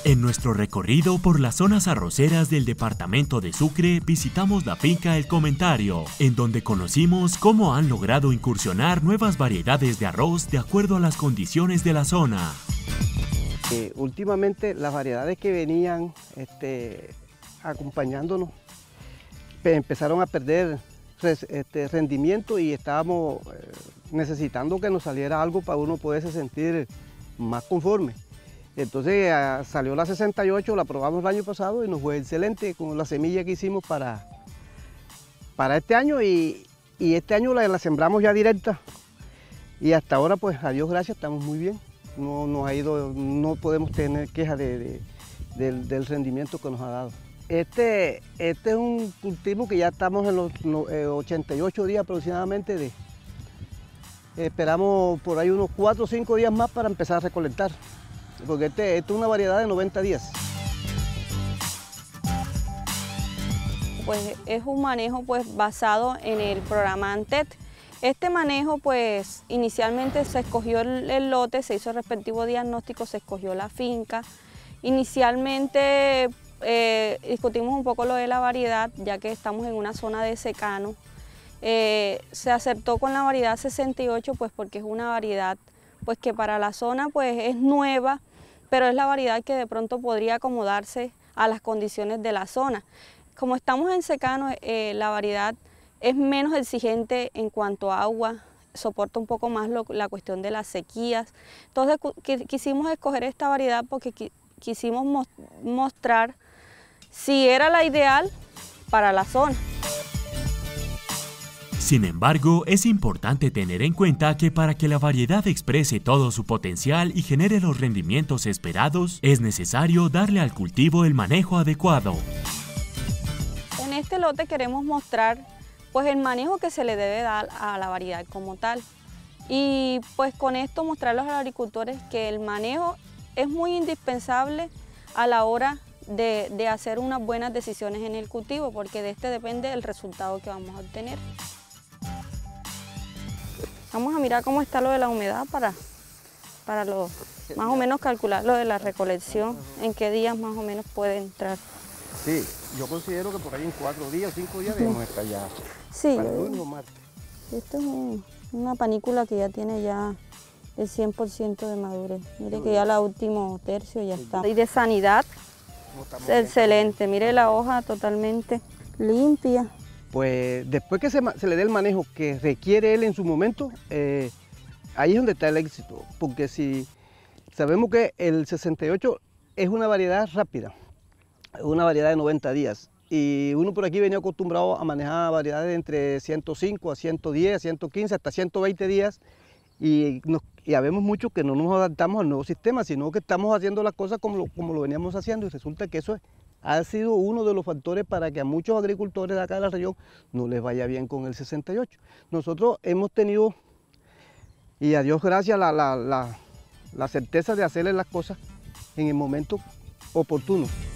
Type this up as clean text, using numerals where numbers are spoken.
En nuestro recorrido por las zonas arroceras del departamento de Sucre, visitamos la finca El Comentario, en donde conocimos cómo han logrado incursionar nuevas variedades de arroz de acuerdo a las condiciones de la zona. Últimamente las variedades que venían acompañándonos empezaron a perder rendimiento y estábamos necesitando que nos saliera algo para uno poderse sentir más conforme. Entonces salió la 68, la probamos el año pasado y nos fue excelente con la semilla que hicimos para este año y este año la sembramos ya directa y hasta ahora pues a Dios gracias estamos muy bien. No podemos tener queja del rendimiento que nos ha dado. Este es un cultivo que ya estamos en los 88 días aproximadamente. Esperamos por ahí unos 4 o 5 días más para empezar a recolectar, porque este es una variedad de 90 días. Pues es un manejo pues basado en el programa ANTET. Este manejo pues inicialmente se escogió el lote, se hizo el respectivo diagnóstico, se escogió la finca. Inicialmente discutimos un poco lo de la variedad, ya que estamos en una zona de secano. Se acertó con la variedad 68 pues porque es una variedad pues que para la zona pues es nueva, pero es la variedad que de pronto podría acomodarse a las condiciones de la zona. Como estamos en secano, la variedad es menos exigente en cuanto a agua, soporta un poco más la cuestión de las sequías. Entonces quisimos escoger esta variedad porque quisimos mostrar si era la ideal para la zona. Sin embargo, es importante tener en cuenta que para que la variedad exprese todo su potencial y genere los rendimientos esperados, es necesario darle al cultivo el manejo adecuado. En este lote queremos mostrar pues el manejo que se le debe dar a la variedad como tal. Y pues con esto mostrarles a los agricultores que el manejo es muy indispensable a la hora de hacer unas buenas decisiones en el cultivo, porque de este depende el resultado que vamos a obtener. Vamos a mirar cómo está lo de la humedad para más o menos calcular lo de la recolección, en qué días más o menos puede entrar. Sí, yo considero que por ahí en 4 días o 5 días debemos estar ya. Sí, para el lunes o martes. Esto es una panícula que ya tiene ya el 100% de madurez. Mire que ya la último tercio ya está. Y de sanidad, excelente. Mire la hoja totalmente limpia. Pues después que se le dé el manejo que requiere él en su momento, ahí es donde está el éxito. Porque si sabemos que el 68 es una variedad rápida, una variedad de 90 días. Y uno por aquí venía acostumbrado a manejar variedades de entre 105 a 110, 115, hasta 120 días. Y habemos muchos que no nos adaptamos al nuevo sistema, sino que estamos haciendo las cosas como lo veníamos haciendo. Y resulta que eso ha sido uno de los factores para que a muchos agricultores de acá de la región no les vaya bien con el 68. Nosotros hemos tenido, y a Dios gracias, la certeza de hacerle las cosas en el momento oportuno.